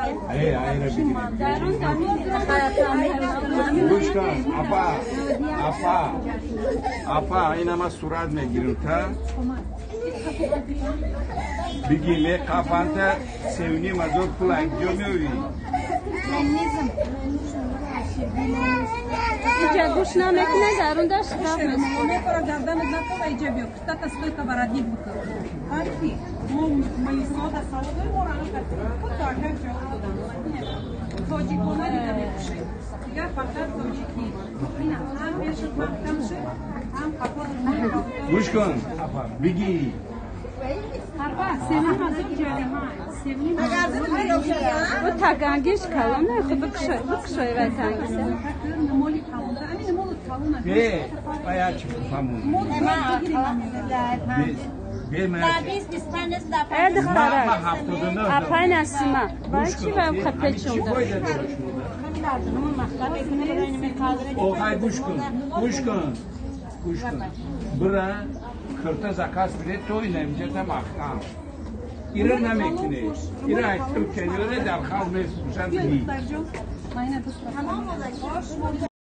ای آینه بگیریم گوش کن اپا این همه صورت میگیریم تا بگیم قفانتا سیونیم از او پول انجا میوری اینجا گوش نمیکنه درون داشت کاف میکنه گردن نکنه اینجا بیا کتا تسلی که برادیت بکنه هرکی مایسا دا سالگوی مورانو کتیم کتا هم جا توجی کنه دیگه میکشه دیگه فقط توجی کی هم بیشت محکم شه هم خفا گوش کن بگی و تاگانگیش کلامه خب بکشوی و تانگیسه به باید چی بفهمون به من اید خرار اپای نسیما باید چی باید خطه چونده اوهای گوش کن برا کرتا زکاس بده توی نمیجه تا مختم ایره نمیکنه ایره ایتم کنیوره در خواهد میسوشن بی